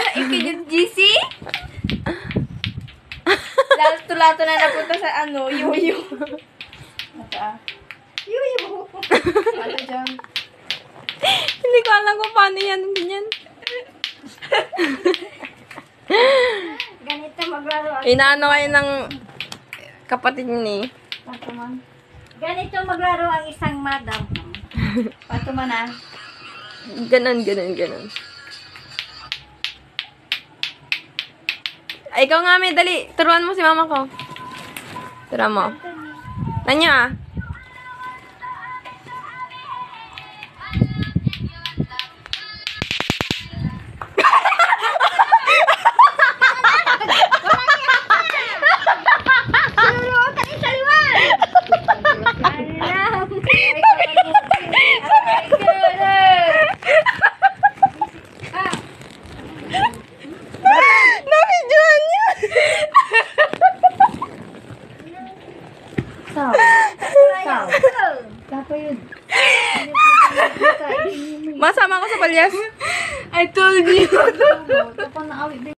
Ikinyot GC? Lato-lato na napunta sa yuyu. Yuyu. Ano dyan? Hindi ko alam kung paano yan. Ganyan. Ganito maglaro ang Inaano kayo ng kapatid ni. Patuman. Ganito maglaro ang isang madam. Patuman ah. Ganon. Ay, ikaw nga, may dali. Turuan mo si mama ko. Turuan mo. Tanyo ah. Masama ko sa palyas. I told you.